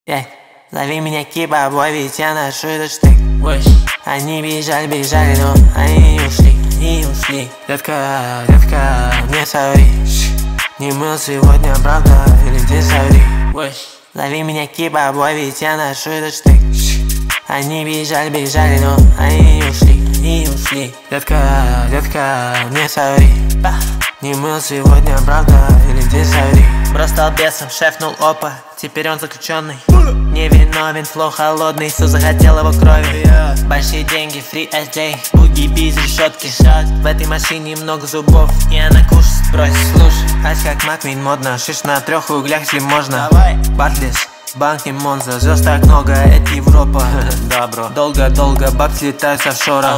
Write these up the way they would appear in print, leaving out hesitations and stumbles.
Зови меня кибабой, ведь я ношу этот штык. Они бежали, но они не ушли. Детка, не соври. Не мыл сегодня, правда, или ты соври. Зови меня кибабой, ведь я ношу этот штык. Они бежали, но они не ушли. Детка, не соври. Не мыл сегодня, правда, или ты соври. Бро стал бесом, шефнул опа, теперь он заключенный. Невиновен, флоу холодный, все захотел его крови. Большие деньги, фри SJ, буги без решетки. В этой машине много зубов, и она кушать брось. Слушай, ась как Маквин модно, шиш на 3 углях, если можно. Бартлис, банк не Монза, звезд так много, это Европа. Да, бро. Долго, бакс летают с офшора.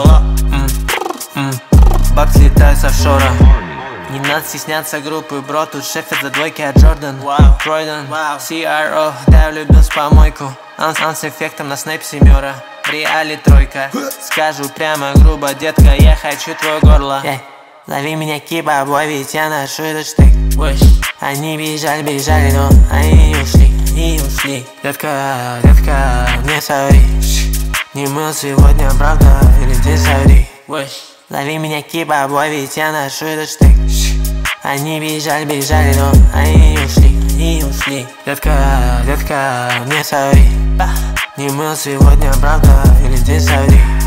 Бакс летают с офшора. Не надо стесняться группы, бро, тут шеф это двойки, а Джордан Пройден, CRO, да, я влюбился в помойку. Он с эффектом на снэп 7, в реале 3. Скажу прямо грубо, детка, я хочу твое горло. Зови меня кибабой, ведь я ношу этот штык. Они бежали, но они не ушли. Детка, не соври. Не мыл сегодня, правда, или ты соври. Зови меня кибабой, ведь я ношу этот штык. Они бежали, но они не ушли. Детка, не соври. Не мыл сегодня, правда, или ты соври.